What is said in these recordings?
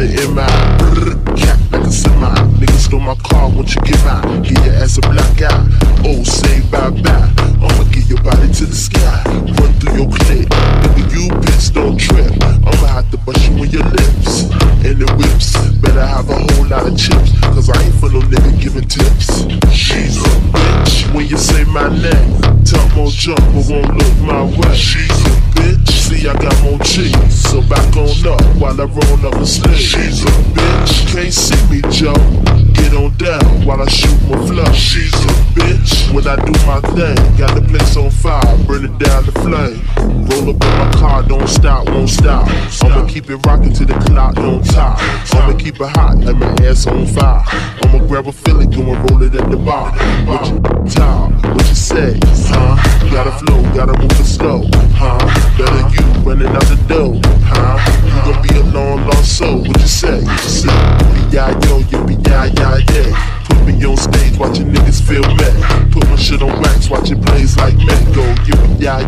M.I. Cat like a semi. Niggas stole my car, won't you give out? Give your ass a black eye. Oh, say bye-bye. I'ma get your body to the sky. Run through your clip. Nigga, you bitch, don't trip. I'ma have to bust you in your lips. And the whips, better have a whole lot of chips. Cause I ain't for no nigga giving tips. She's a bitch. When you say my name, talk more jump, but won't look my way. She's a bitch. See, I got more cheese. So back on up while I roll up the sleeve. She's a bitch. Can't see me, Joe. Get on down while I shoot my flow. She's a bitch. When I do my thing, got the place on fire, burn it down the flame. Roll up in my car, don't stop, won't stop. I'ma keep it rocking till the clock don't top. I'ma keep it hot, like my ass on fire. I'ma grab a Philly, go and roll it at the bar. What you talk, what you say, huh? Gotta flow, gotta move it slow, huh? Better you running out the door, huh? You gon' be a long lost soul, what you say? Yeah, yo, yeah. Put me on stage, watching niggas feel mad. Put my shit on wax, watch it blaze like mad. Go, yeah.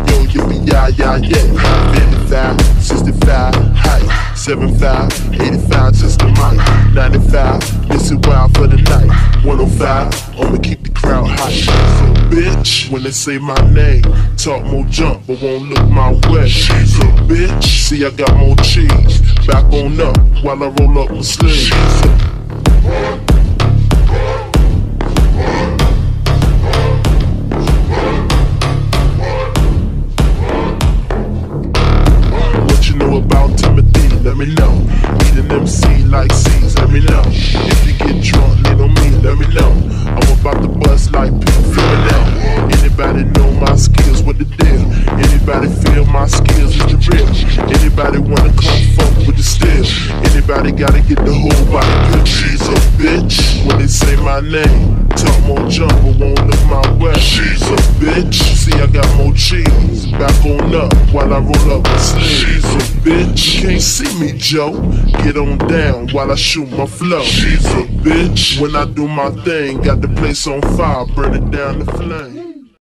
55, 65, height. 75, 85, test the mic. 95, Missy wild for the night. 105, I'ma keep the crowd hot. So bitch, when they say my name, talk more jump, but won't look my way. She's a bitch. See, I got more cheese. Back on up while I roll up my sleeves. Let me know. Eat an MC like C's, let me know. If you get drunk, lean on me, let me know. I'm about to bust like people feeling out. Anybody know my skills, what the deal? Anybody feel my skills is the real? Anybody wanna come fuck with the steel? Anybody gotta get the whole body good? She's a bitch. When they say my name, talk more jump, but won't look my way. She's a bitch. See, I got more cheese. Back on up while I roll up my sleeves. She's a bitch. Can't see me, Joe. Get on down while I shoot my flow. She's a bitch. When I do my thing, got the place on fire, burn it down the flame.